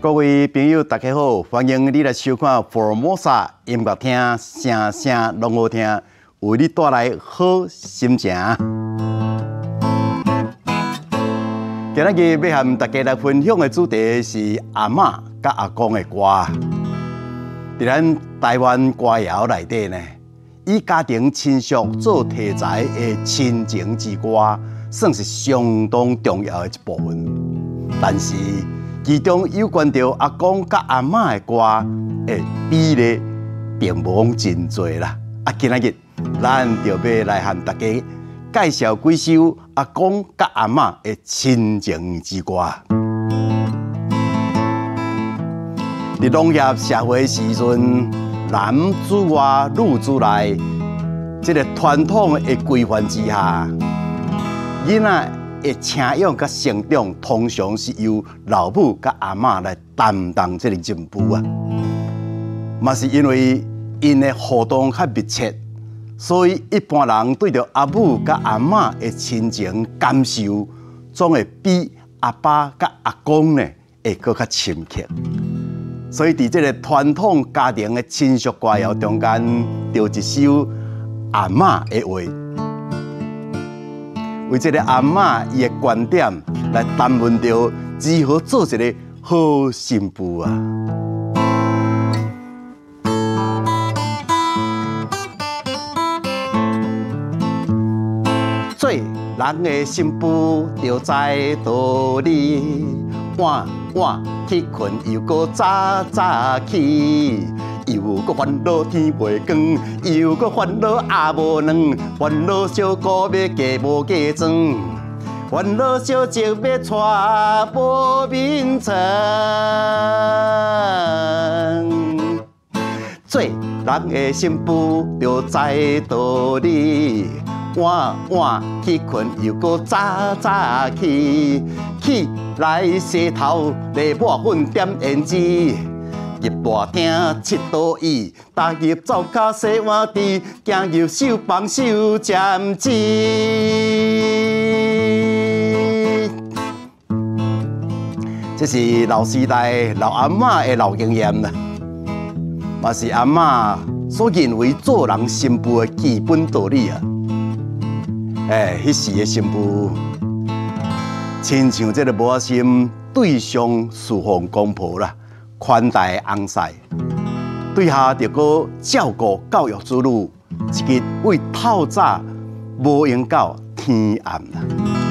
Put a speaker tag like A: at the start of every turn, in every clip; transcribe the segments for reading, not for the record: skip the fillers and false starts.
A: 各位朋友，大家好，欢迎你来收看 Formosa 音乐厅，声声拢好听，为你带来好心情。今日要和大家来分享的主题是阿嬷甲阿公的歌。在咱台湾歌谣内底呢，以家庭亲属做题材的亲情之歌，算是相当重要的一部分。但是其中有关到阿公甲阿嬷的歌的比例，并无讲真多啦。今日咱就要来和大家介绍几首阿公甲阿嬷的亲情之歌。伫农业社会时阵，男主外女主内，这个传统的规范之下，囡仔的成长甲成长，通常是由老母甲阿嬷来担当这个任务啊。嘛是因为因的互动较密切，所以一般人对着阿母甲阿嬷的亲情感受，总会比阿爸甲阿公呢会搁较深刻。所以伫这个传统家庭的亲属歌谣中间，就一首阿嬷的话。为这个阿嬷伊的观点来谈论到如何做一个好媳妇啊！做人的媳妇就知道理，晚晚去困又搁早早起。又搁烦恼天袂光，又搁烦恼阿无卵，烦恼小姑要嫁无嫁妆，烦恼小姐要娶无眠床。做人的媳妇就知道理，晚晚去困又搁早早起，起来洗头来抹粉点胭脂。入大厅佚倒椅，踏入灶骹洗碗池，行入手房收针子。这是老时代老阿嬷的老经验啦，嘛是阿嬷所认为做人媳妇的基本道理啊。迄时的媳妇，亲像这个母亲对上侍奉公婆啦。款待翁婿，对下就搁照顾教育子女，一日为透早无用到天暗啦。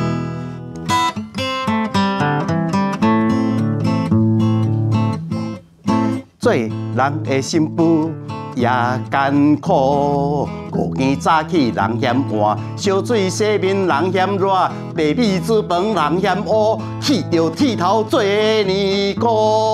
A: 做人的媳妇也艰苦，5更早起人嫌晏，烧水洗面人嫌热，白米煮饭人嫌乌，起着剃头做年糕。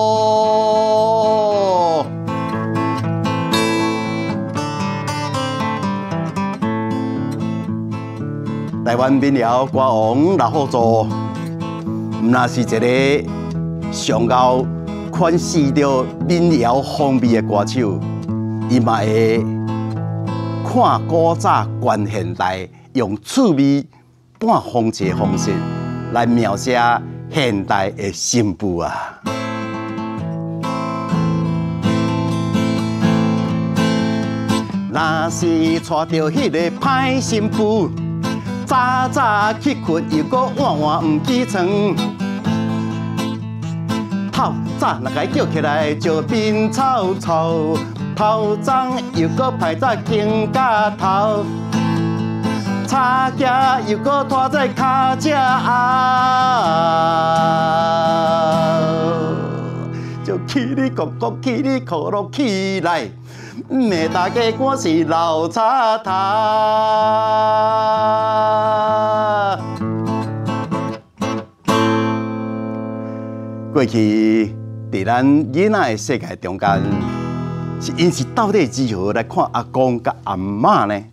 A: 台湾民谣歌王老好做，毋那是一个上高诠释着民谣风味的歌手。伊嘛会看古早观现代，用趣味半讽刺的方式来描写现代的媳妇啊。若是娶着迄个歹媳妇，早早去困又搁晚晚毋起床。透早若该叫起来就面臭臭。头鬃又搁排在肩胛头，叉架又搁拖在脚趾后，就起哩咕咕起哩咕噜起来，袂大家我是老叉头。过去伫咱囡仔的世界中间。因是到底如何来看阿公甲阿嬷呢？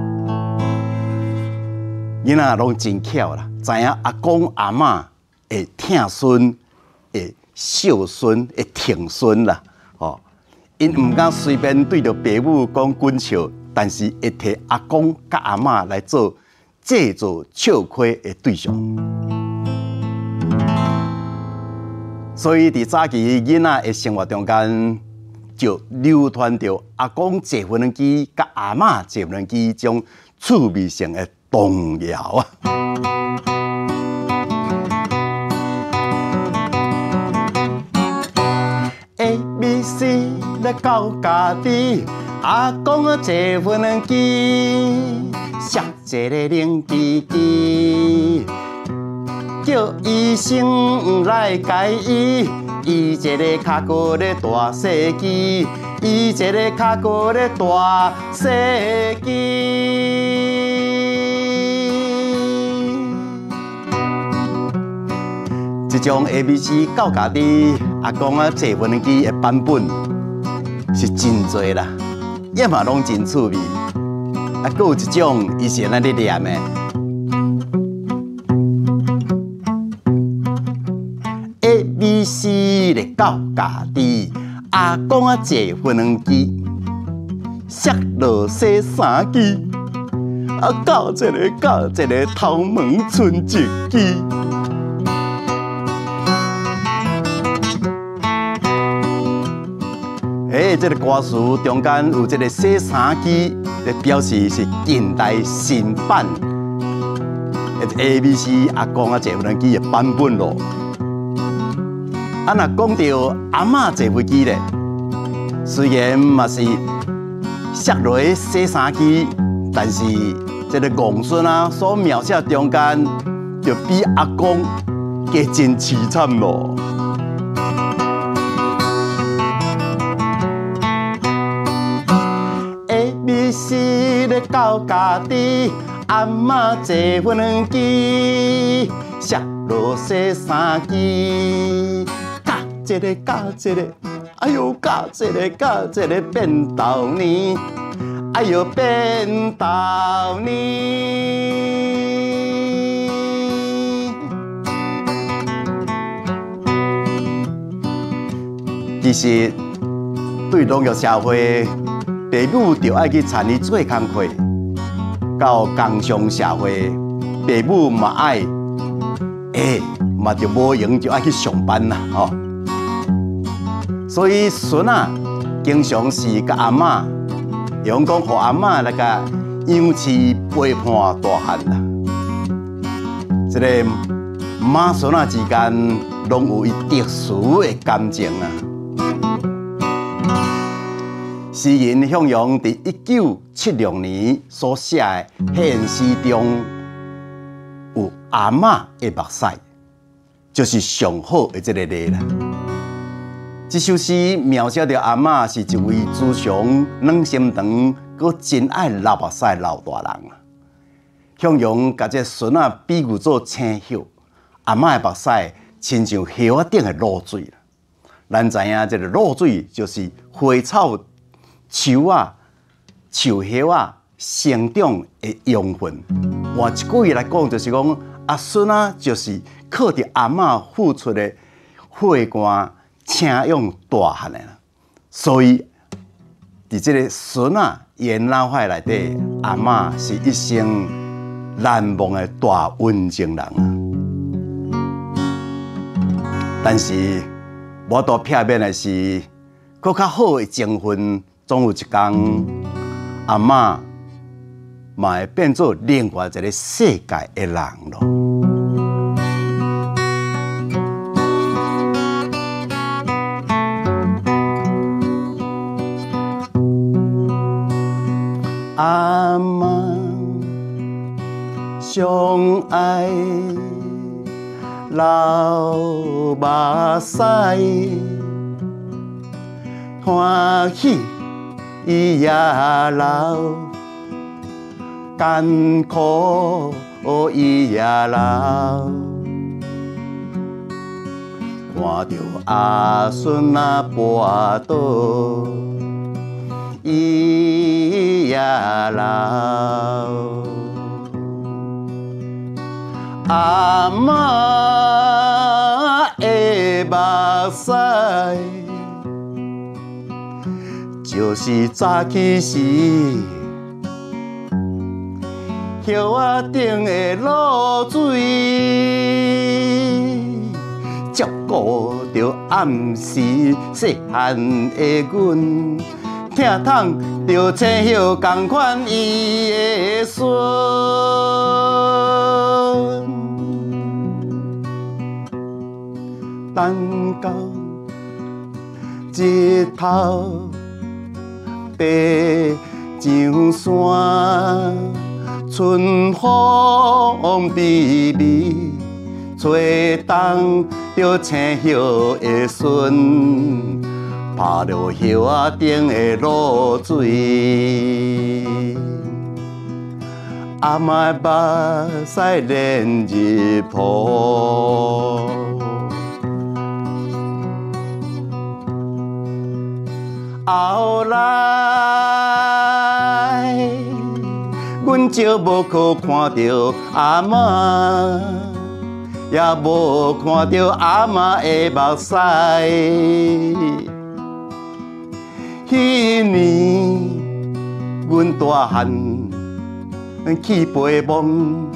A: 囡仔拢真巧啦，知影阿公阿嬷会疼孙、会孝孙、会疼孙啦。因唔敢随便对着爸母讲滚笑，但是会替阿公甲阿嬷来做制作笑亏的对象。 所以伫早期囡仔的生活中间，就流传着阿公坐缝纫机、甲阿嬷坐缝纫机种趣味性的童谣啊。ABC 咧到家己，阿公啊坐缝纫机，摔一个零机机。叫医生来解医，伊一个脚骨咧大细肌，伊一个脚骨咧大细肌。这种 ABC 到家己阿公啊坐缝纫机的版本是真多啦，也嘛拢真趣味。啊，佫有一种伊是安尼念的。ABC 咧到家己，阿公啊坐缝纫机，摔落洗衫机，啊到一个头毛剩一支。这个歌词中间有这个洗衫机，来表示是近代新版ABC 阿公啊坐缝纫机的版本咯。啊，若讲到阿嬷坐飞机咧，虽然嘛是摔落去洗衫机，但是这个戆孙啊所描写中间，就比阿公加真凄惨咯。ABC 咧到家己，阿嬷坐缝纫机，摔落洗衫机。一个甲一个，哎呦，甲一个变豆泥，哎呦，变豆泥。其实对农业社会，父母就爱去参与做工课；到工商社会，父母嘛爱，嘛就无闲就爱去上班啦，吼。所以孙啊，经常是甲阿嬷，用讲互阿嬷来甲养饲陪伴大汉啦。这个妈孙啊之间，拢有伊特殊的感情啊。诗人向阳伫1976年所写的现诗中，有阿嬷的目屎，就是上好的这个例啦。这首诗描写着阿嬷是一位慈祥、软心肠，佮真爱流目屎老大人啊。向阳甲这孙仔比喻做青叶，阿嬷的目屎亲像叶仔顶的露水啦。咱知影这个露水就是花草、树啊、树叶啊生长的养分。换一句来讲，就是讲阿孙仔就是靠着阿嬷付出的血汗。请用大汉的啦，所以伫这个孙啊，伊的脑海内底，阿嬷是一生难忘的大温情人啊。但是无多片面的是，搁较好的情分，总有一天，阿嬷嘛会变做另外一个世界的人咯。阿嬷上爱流目屎，欢喜伊也流，艰苦伊也流。看着阿孙啊跋倒，伊也流。阿嬷的目屎，就是早起时叶仔顶的露水，照顾着暗时细汉的阮，疼痛着青叶同款伊的孙。等到日头爬上山，春风微微吹动着青叶的笋，拍着叶仔顶的露水。阿嬷的目屎连日铺。后来，阮就无可看到阿嬷，也无看到阿嬷的目屎。迄年，阮大汉去陪梦，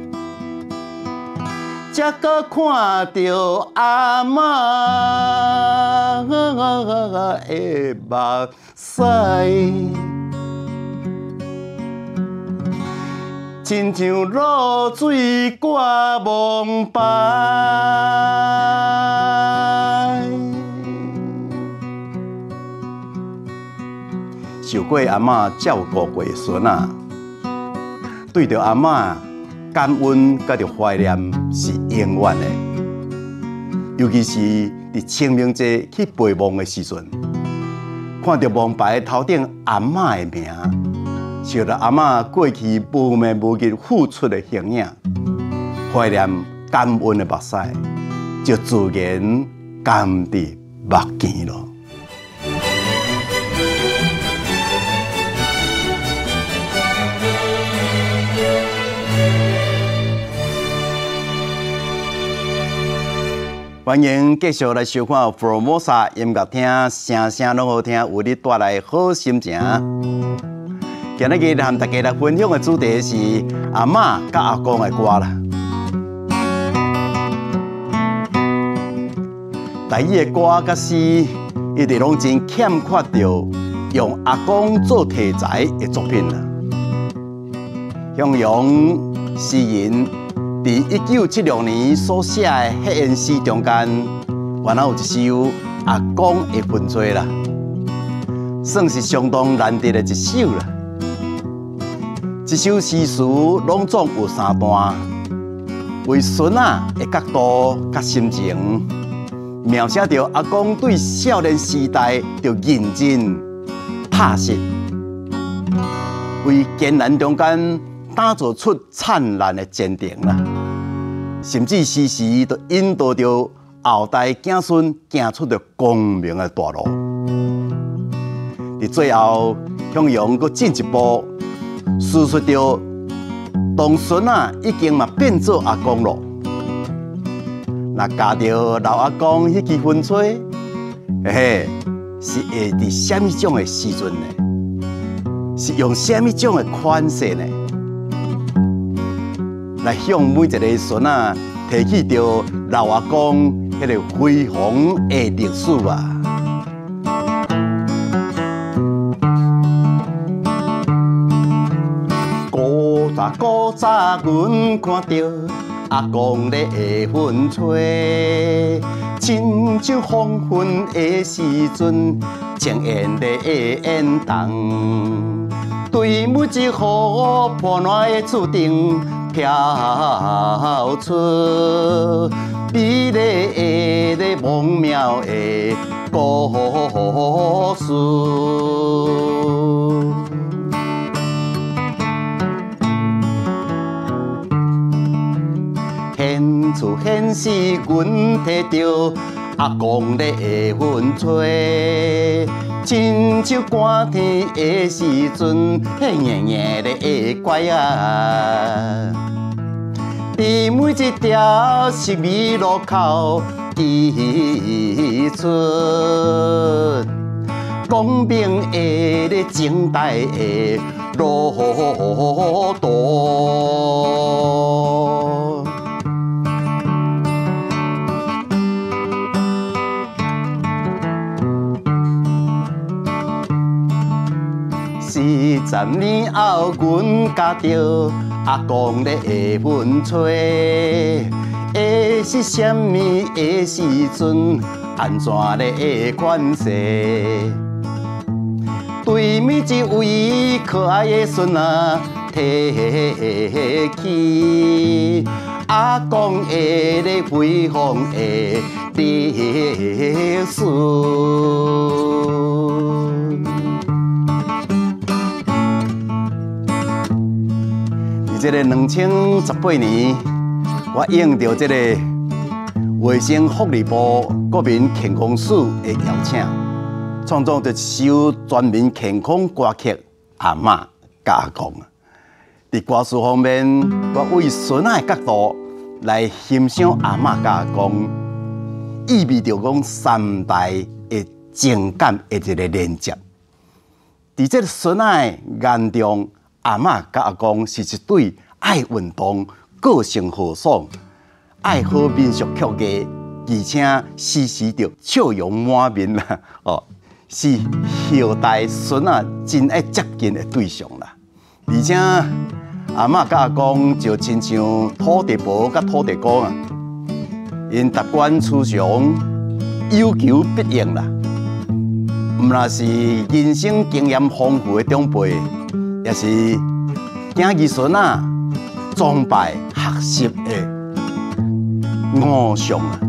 A: 才搁看到阿嬷的目屎，亲像露水挂梦白。受过阿嬷照顾过的孙仔，对着阿嬷感恩甲着怀念是永远的。尤其是伫清明节去陪墓的时阵，看到墓牌头顶阿嬷的名，想到阿嬷过去无眠无日付出的形影，怀念感恩的目屎，就自然甘伫目前咯。欢迎继续来收看福尔摩沙音乐厅，声声拢好听，为你带来好心情。今日和大家来分享的主题是阿嬷甲阿公的歌啦。台语的歌甲诗，一直拢真欠缺着用阿公做题材的作品啦。向阳诗人。在1976年所写的迄篇诗中间，原来有一首阿公的分吹啦，算是相当难得的一首啦。这首诗词拢总有3段，为孙仔的角度甲心情，描写着阿公对少年时代着认真踏实，为艰难中间打造出灿烂的前程啦，甚至时时都引导着后代子孙行出着光明的道路。伫最后，向阳阁进一步叙述着当孙仔已经嘛变做阿公咯，若加着老阿公迄支风吹，嘿，是会伫什么种的时阵呢？是用什么种的款式呢？来向每一个孙仔提起着老阿公迄个辉煌的历史啊！古早，阮看着阿公咧会风吹，亲像黄昏的时阵，青烟咧会烟动，对每一户破烂的厝顶。飘出美丽的梦妙的故事，现厝现时，阮摕着阿公咧会风吹，亲像寒天的时阵，夜夜咧会怪啊。伫每一条十字路口记出光明的咧前代的路途。 40年后，阮甲着阿公咧下粪吹，会是啥物的时阵，安怎咧款势？对面一位可爱的孙仔提起，阿公会咧回风的子孙。这个2018年，我应到这个卫生福利部国民健康署的邀请，创作一首全民健康歌曲《阿嬷甲阿公》。在歌词方面，我为孙仔的角度来欣赏阿嬷甲阿公，意味着讲三代的情感的一个连接。在这个孙仔眼中，阿嬷甲阿公是一对爱运动、个性豪爽、爱好民俗曲艺，而且时时着笑容满面啦！哦，是后代孙仔真爱接近的对象啦。而且阿嬷甲阿公就亲像土地婆甲土地公啊，因达观慈祥，有求必应啦。毋若是人生经验丰富的长辈，也是囝儿孙仔崇拜学习的偶像啊。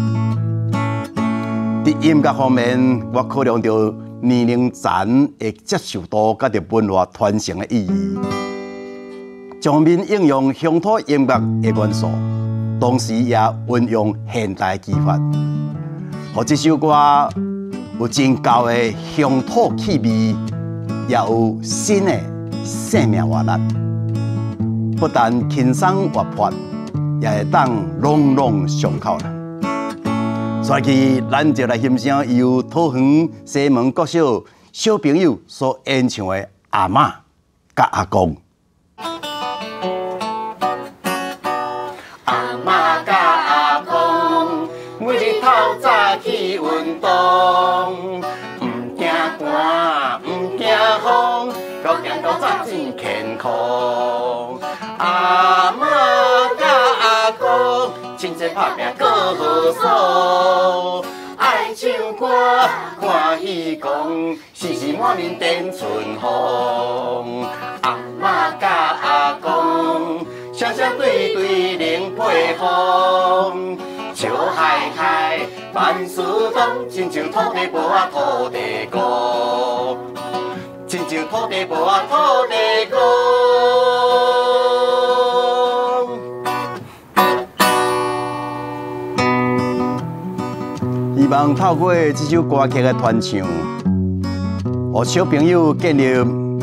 A: 在音乐方面，我考量到年龄层的接受度，甲着文化传承的意义，将面应用乡土音乐的元素，同时也运用现代技法，和这首歌有真高的乡土气味，也有新的生命活力。不但轻松活泼，也会当朗朗上口啦。所以，咱就来欣赏由桃园西门国小小朋友所演唱的《阿嬷甲阿公》。
B: 阿嬷甲阿公，每日透早去运动，唔惊寒，唔惊风，够行到早真健康。阿嬷甲阿公，亲情打拼搁好耍，爱唱歌欢喜讲，时时满面展春风。阿嬷甲阿公，声声对对能配合，笑嗨嗨万事通，亲像土地婆啊土地公，亲像土地婆啊土地公。
A: 希望透过这首歌曲的传唱，让小朋友建立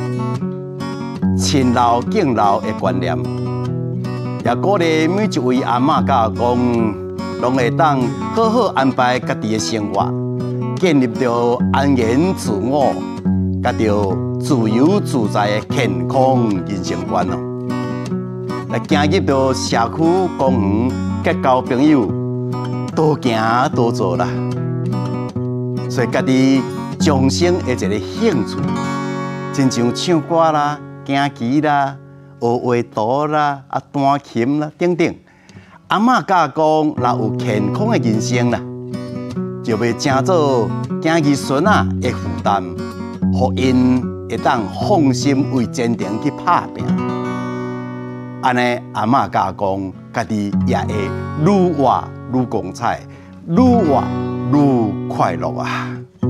A: 亲老敬老的观念，也鼓励每一位阿嬷甲阿公，拢会当好好安排家己的生活，建立着安然自我，甲着自由自在的健康人生观哦。来行入到社区公园，结交朋友，多行多做啦。所以家己终生的一个兴趣，亲像唱歌啦、行棋啦、学画图啦、弹琴啦等等。阿嬷甲阿公若有健康的人生啦，就袂成做囝儿孙仔的负担，互因会当放心为前程去打拼。安尼阿嬷甲阿公家己也会愈活愈光彩，愈活愈快乐啊！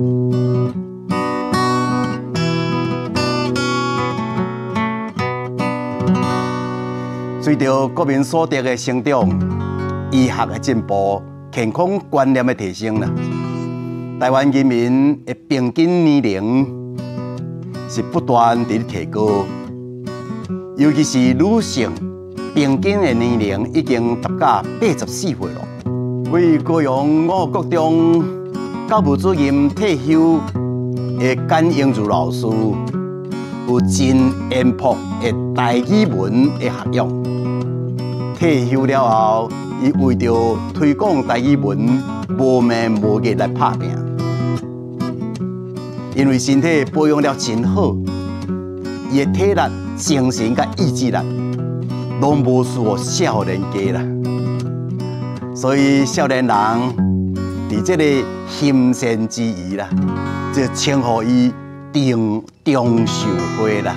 A: 随着国民所得的成长、医学的进步、健康观念的提升啦，台湾人民的平均年龄是不断地提高，尤其是女性平均的年龄已经达到84岁了。为高阳我国中教务主任退休的简英如老师，有真严朴的台语文的学养。退休了后，伊为着推广台语文，无眠无日来打拼。因为身体保养了真好， 伊的体力、精神甲意志力，拢无输我少年家啦。所以少年人伫这个行善之余啦，就称呼伊中寿花啦。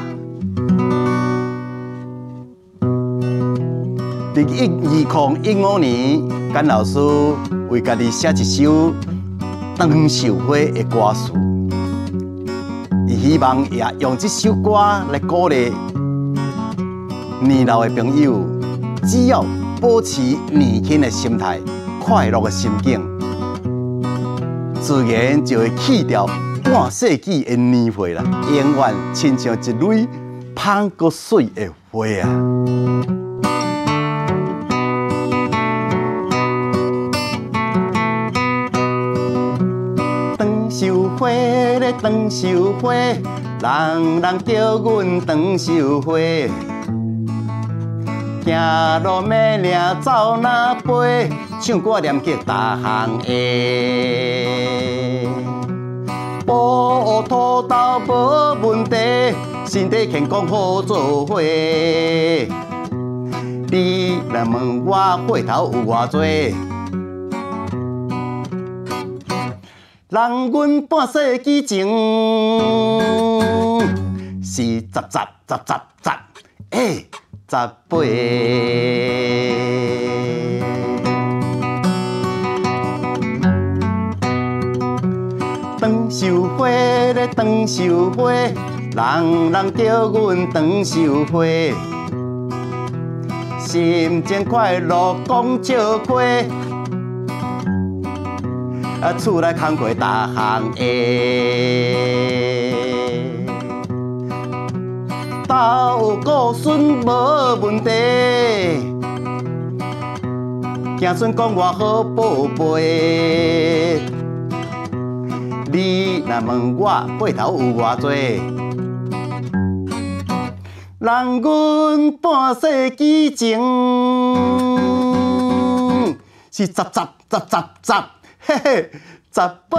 A: 伫2015年，简老师为家己写一首长寿花的歌词，伊希望也用这首歌来鼓励年老的朋友，只要保持年轻的心态、快乐的心境，自然就会去掉半世纪的年岁啦，永远亲像一蕊芳果水的花啊！长寿花咧，长寿花，人人叫阮长寿花。行路咩领走哪飞，唱歌念曲大项会。保土豆无问题，身体健康好做伙。你若问我岁头有偌济，人阮半世纪前是十八。长寿花咧，长寿花，人人叫阮长寿花。心情快乐讲笑话，厝内工课大项会。家有子孙无问题，子孙讲我好宝贝。你若问我岁头有偌济，人阮半世纪前是十，嘿嘿，18。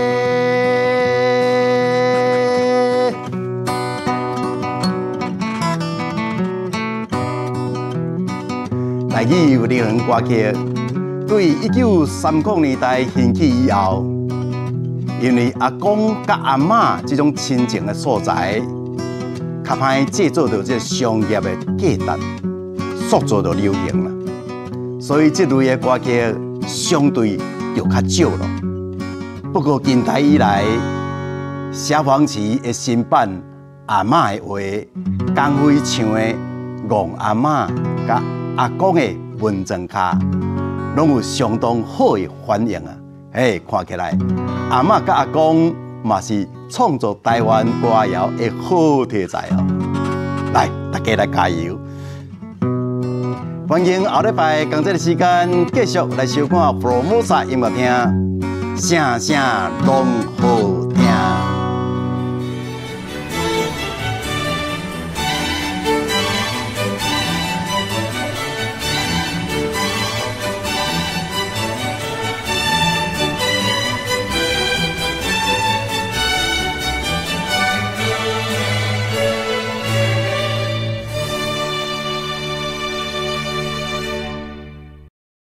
A: 台语有流行歌曲，对1930年代兴起以后，因为阿公甲阿嬷这种亲情的所在，较歹制作到这商业的价值，塑造到流行啦。所以这类的歌曲相对就较少了。不过近代以来，萧煌奇的新版《阿嬷的话》，江蕙唱的《戆阿嬷》甲阿公的文章卡，拢有相当好的反应啊！看起来阿嬷甲阿公嘛是创作台湾歌谣的好题材哦。来，大家来加油！欢迎后礼拜同这个时间继续来收看 Formosa 音乐厅，声声拢好。